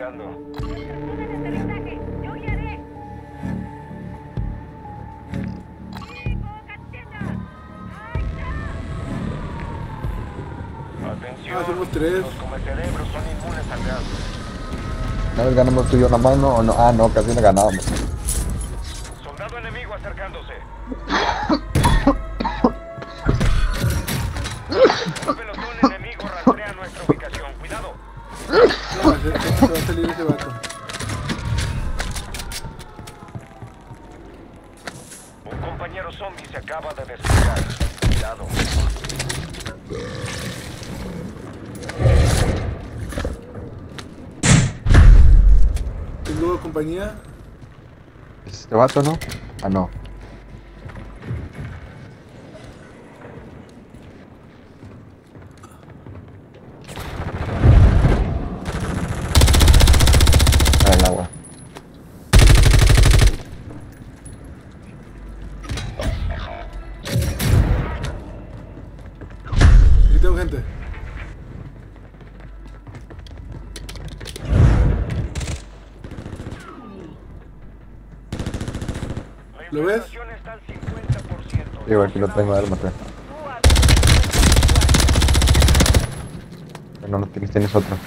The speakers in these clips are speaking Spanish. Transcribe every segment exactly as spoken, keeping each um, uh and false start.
aterrizando. ¡Yo guiaré! Atención, Ah, somos tres. los cometerebros son inmunes al gas. Una vez ganamos tú y yo nada más, ¿no? ¿O no? Ah, no, casi no ganábamos. Soldado enemigo acercándose. Un pelotón enemigo rastrea nuestra ubicación. Cuidado. No, se, se- se va a salir ese vato. Un compañero zombie se acaba de despegar. Cuidado. Tengo compañía. ¿Es este vato, no? Ah, no. Ah, el agua. Aquí tengo gente. La ¿Lo ves? infestación está al cincuenta por ciento. Digo, aquí lo tengo, a ver, maté. No, no tienes, tienes otro.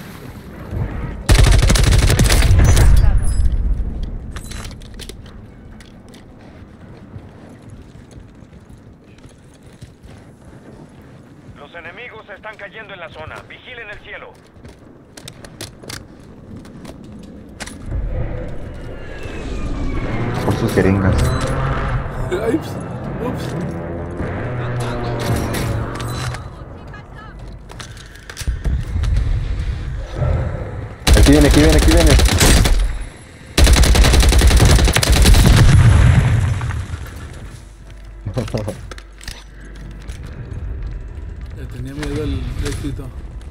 Los enemigos están cayendo en la zona. Vigilen el cielo. Por sus jeringas. Ay, ups, ups. Aquí viene, aquí viene, aquí viene. Ya tenía miedo al éxito.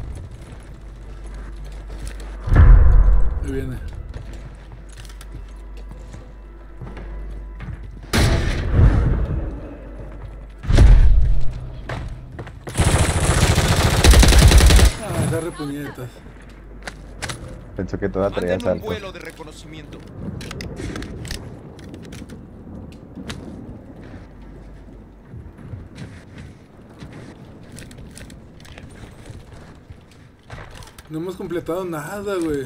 Ahí viene. Ah, agarre puñetas. Pensó que toda traía Manden un salto. vuelo de reconocimiento. No hemos completado nada, güey.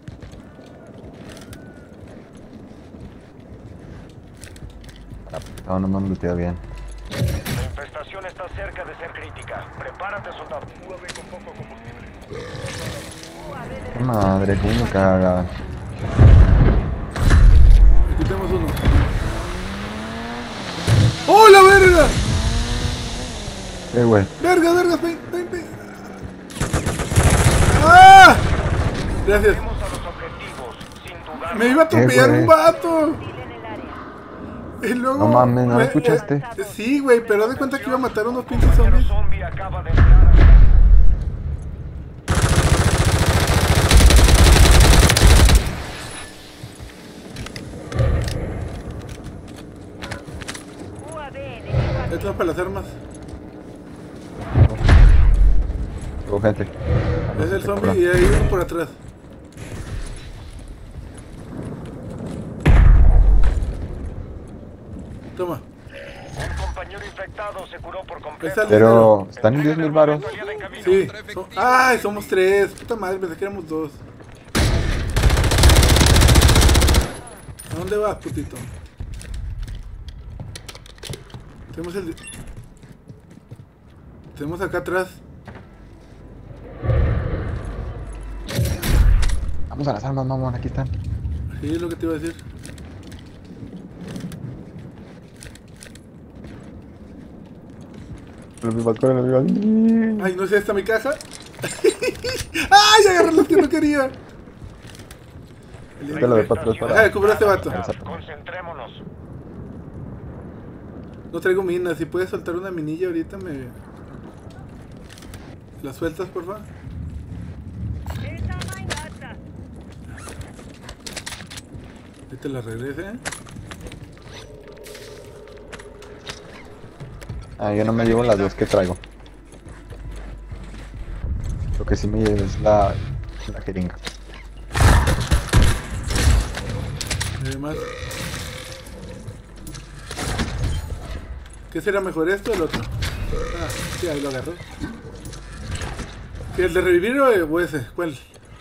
No, no me han looteado bien. La infestación está cerca de ser crítica. Prepárate, soldado. U A V con poco combustible. Qué madre, cómo me caga. Aquí tenemos uno. ¡Oh, la verga! Eh, güey. ¡Verga, verga! ¡Ven, ven, ven! ¡Ah! Gracias. Tenemos a los objetivos, sin dudar. Me iba a atropellar güey. un vato. Y luego... No mames, ¿no lo me- escuchaste? eh, sí, güey, pero haz de cuenta que iba a matar a unos pinches Compañero zombies. zombie acaba de entrar. Esto es para las armas. Tengo gente. Es el zombie y hay uno por atrás. Toma. Un compañero infectado se curó por completo. Esa- Pero están en diez mil varos. Salida en camino. Sí. So- ¡Ay! Somos tres. Puta madre, pensé que éramos dos. ¿A dónde vas, putito? Tenemos el... Tenemos acá atrás. Vamos a las armas, mamón, aquí están. Sí, es lo que te iba a decir. Los vivas, corre, los vivas. Ay, no sé, ¿está mi caja? ¡Ay! Agarré los que no quería. Te lo de para atrás Deja de para. cubrir a este vato. Concentrémonos. No traigo minas. Si puedes soltar una minilla ahorita, me... ¿La sueltas, por favor? Ahí te la regrese, ¿eh? Ah, yo no me llevo las dos que traigo. Lo que sí me llevo es la, la jeringa. Además, ¿qué será mejor, esto o el otro? Ah, sí, ahí lo agarró. ¿Sí, el de revivir o o ese? ¿Cuál?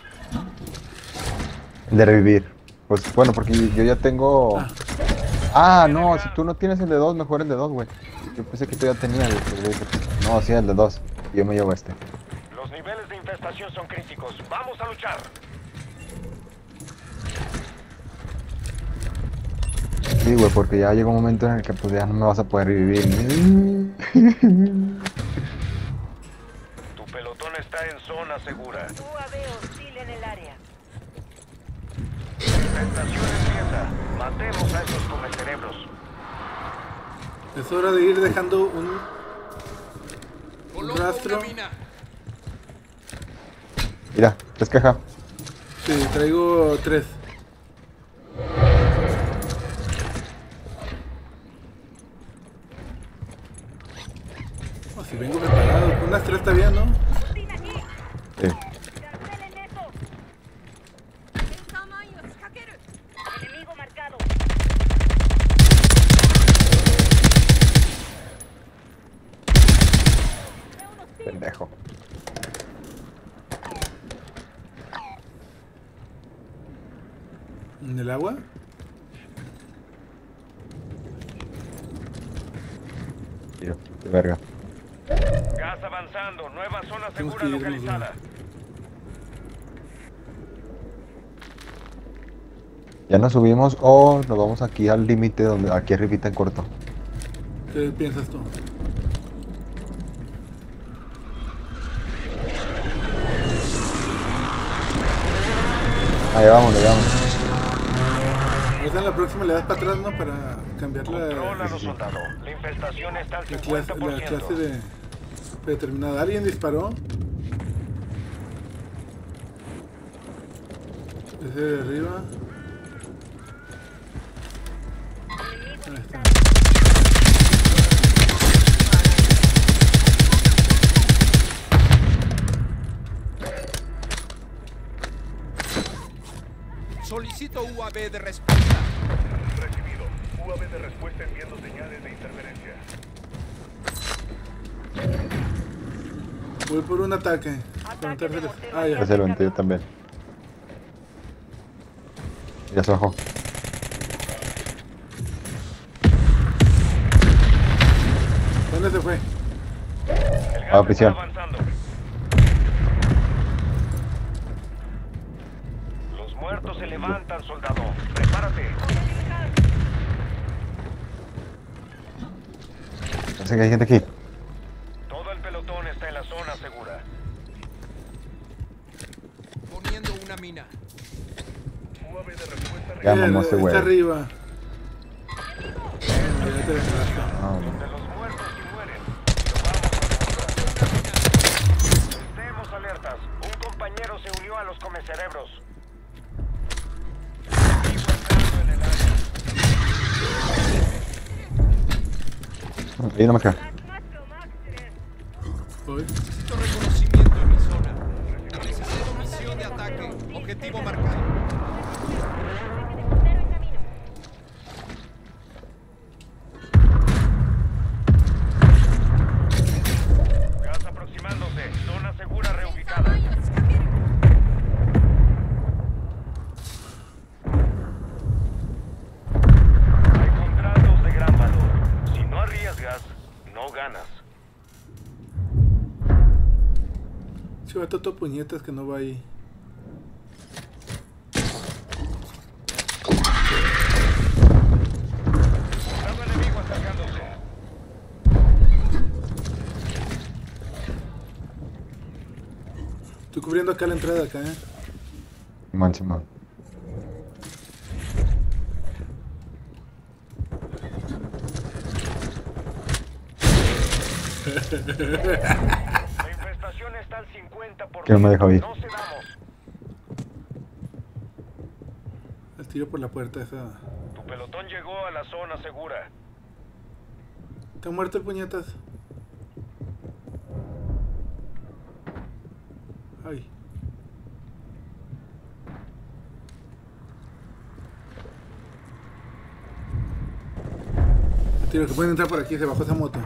El de revivir. Pues bueno, porque yo ya tengo... Ah, Ah, no, si tú no tienes el de dos, mejor el de dos, güey. Yo pensé que tú ya tenías el el de... No, sí, el de dos. Yo me llevo este. Los niveles de infestación son críticos. ¡Vamos a luchar! Sí, güey, porque ya llega un momento en el que pues ya no me vas a poder revivir. Tu pelotón está en zona segura. U A V hostil en el área. La infestación empieza. Matemos a esos comecerebros. es hora de ir dejando un, un rastro. Mira, descaja. Sí, traigo tres. Oh, si vengo preparado. Unas tres está bien, ¿no? ¡Tin aquí! Sí. ¡Cancelen eso! Enemigo marcado. Pendejo. ¿En el agua? Tío, qué verga. Gas avanzando. Nueva zona Tenemos segura que irnos, localizada. ¿Ya nos subimos o nos vamos aquí al límite donde aquí arribita en corto? ¿Qué piensas tú? Ahí vamos, ahí vamos. Ahorita en la próxima le das para atrás, ¿no? Para cambiar la, Contrólalo, soldado. La infestación está al la clase, cincuenta por la ciento. clase de predeterminada. ¿Alguien disparó? Ese de arriba. Ahí está. Solicito U A V de respuesta. Recibido. U A V de respuesta enviando señales de interferencia. Voy por un ataque. Con Ataque de terceros. mortero. Ah, ya. Ya se lo yo también. Ya se bajó. ¿Dónde se fue? El gas Ah, prisión. está avanzando. Los muertos se levantan, soldado. Prepárate. Parece que hay gente aquí. Todo el pelotón está en la zona segura. Poniendo una mina. U A V de respuesta Ya Eh, mamó ese está güey. arriba. Ya te dejaste. No, de los muertos y mueren. Lo vamos a Estemos alertas. Un compañero se unió a los comecerebros. Vivo entrando en el área. ahí no me queda. Voy. Necesito reconocimiento en mi zona. Necesito misión de ataque. Objetivo marcado. Gas aproximándose. Zona segura reubicada. Hay contratos de gran valor. Si no arriesgas, no ganas. Chivato todo puñetas que no va ahí. Nuevo enemigo acercándose. Estoy cubriendo acá la entrada acá, eh. Simón, Simón. La infestación está al cincuenta por ciento. Que no me deja oír. No cedamos. El tiro por la puerta esa. Tu pelotón llegó a la zona segura. ¿Está muerto el puñetas? Ay. Quiero que pueden entrar por aquí, se bajó esa moto.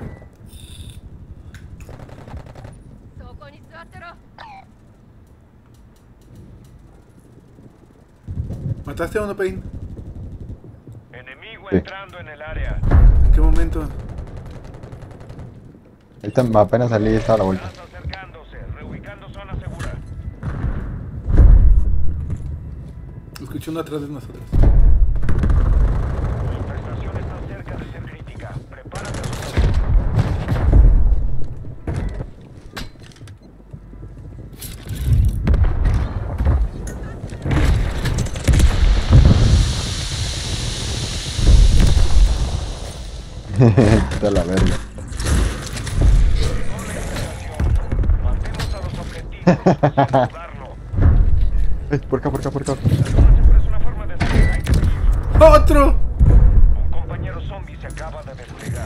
¿Mataste a uno, Pain? Enemigo Sí. entrando en el área. ¿En qué momento? Ahorita apenas salí y estaba a la vuelta. Gas acercándose, reubicando zona segura. Escuché uno atrás de nosotros. La infestación está cerca de ser crítica. Prepárate a su Está la verga. Matemos a los objetivos sin dudarlo. Ey, por acá, por acá, por acá. La zona segura es una forma de hacer. Hay que seguir. ¡Otro! Un compañero zombie se acaba de desplegar.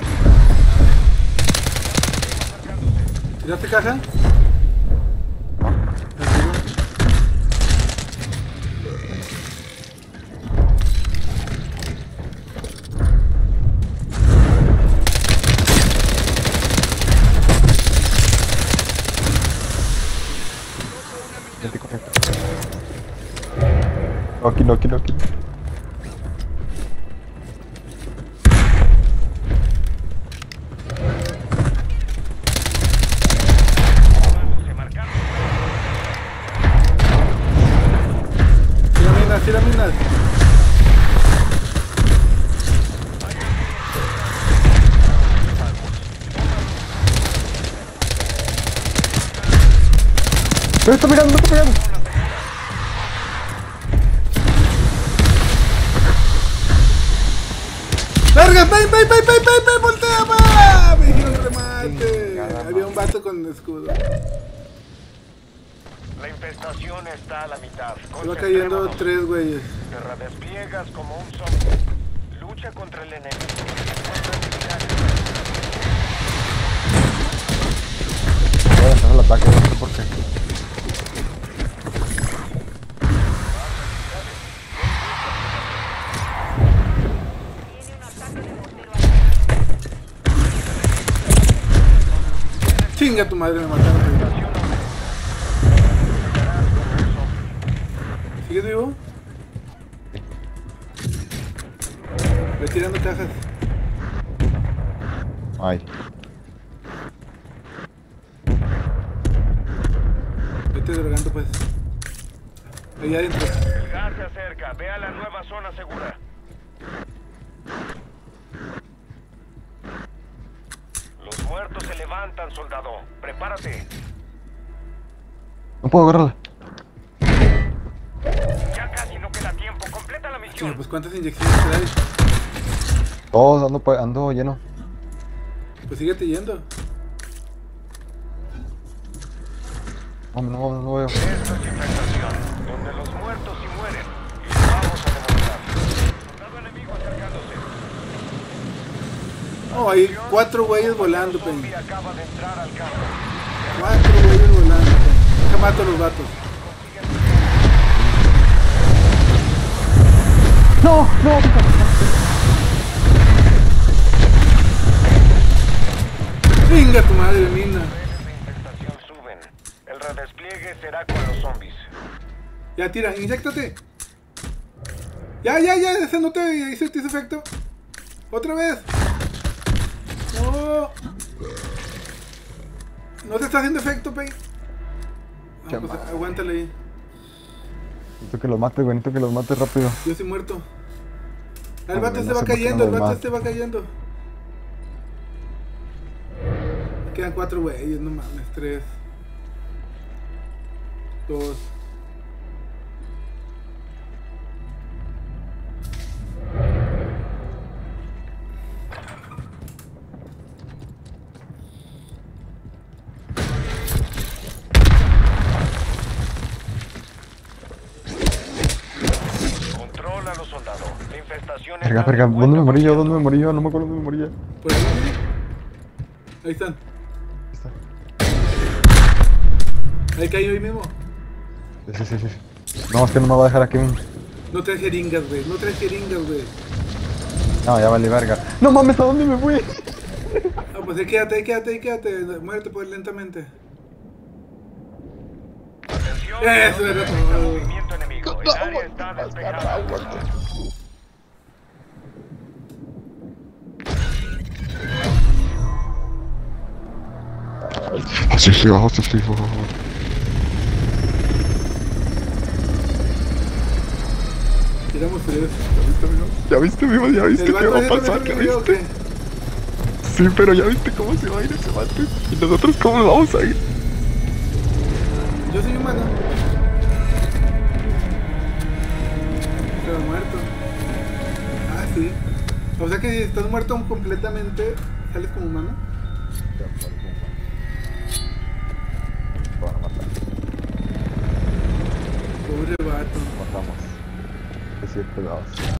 Acercándose. ¿Tiraste caja? Vente, corre. No, aquí no, aquí no, aquí no. Se marcaron. Tira minas, tira minas. ¡Me está pegando, me está pegando! ¡Larga! ¡Pay, pay, pay, pay, pay, pay! ¡Voltea, pa! Me dijeron remate. Había un vato con escudo. La infestación está a la mitad. Se va cayendo tres güeyes. Te redespliegas como un zombie. Lucha contra el enemigo. Voy a entrar al ataque, no sé por qué. Tiene un ataque de mortero al Chinga tu madre, me mataron. ¿Sigues vivo? Voy tirando cajas. Ay. Vete drogando, pues. Allá adentro. El gas se acerca. Ve a la nueva zona segura. Los muertos se levantan, soldado. Prepárate. No puedo agarrarla. Ya casi no queda tiempo. Completa la Chinga, misión. pues ¿cuántas inyecciones te hay? Todos ando, pa- ando lleno. Pues síguete yendo. No, no, no veo. Esto es infestación, donde los muertos sí mueren. Y lo vamos a demostrar. Soldado enemigo acercándose. Oh, hay cuatro güeyes volando, Un Penny. zombie acaba de entrar al campo. Cuatro güeyes volando, Penny. Deja mato a los vatos. No, no, Chinga tu madre, mina. Niveles de infestación suben. El redespliegue será con los zombies. Ya, tira, inyéctate. Ya, ya, ya, ese no te hizo ese efecto. Otra vez. No. No te está haciendo efecto, Pei. No, Qué pues madre. aguántale ahí. Necesito que los mates, güey, necesito que los mates rápido. Yo estoy muerto. El Ah, vato güey, se no va sé por qué cayendo, no el los vato mato. se va cayendo. Me quedan cuatro güeyes, no mames, tres. Dos. Contrólalo, soldado. La infestación Verga, está verga, al ¿dónde me morí yo? cincuenta por ciento. ¿Dónde me morí yo? No me acuerdo dónde me morí yo. Por ahí. Ahí están. Ahí está. Ahí cayó ahí mismo. Sí, sí, sí, sí. No, es que no me va a dejar aquí un... No traes jeringas, güey. No traes jeringas, güey. No, ya vale verga. No mames, ¿a dónde me fui? Ah, pues ahí quédate, ahí quédate, ahí quédate. Muérete pues lentamente. Atención, Eso no era se detecta todo. movimiento enemigo. El área está despejada. Hasifliwa, hasifliwa. Tiramos fríos. Ya viste, amigo, ya viste ¿El qué va a vato pasar, ese ya también se viste. o qué? Sí, pero ya viste cómo se va a ir ese vato. ¿Y nosotros cómo lo vamos a ir? Yo soy humano. Pero muerto. Ah, sí. O sea que si estás muerto completamente, ¿sales como humano? Te van a matar. Pobre vato. Matamos. Es siete dos.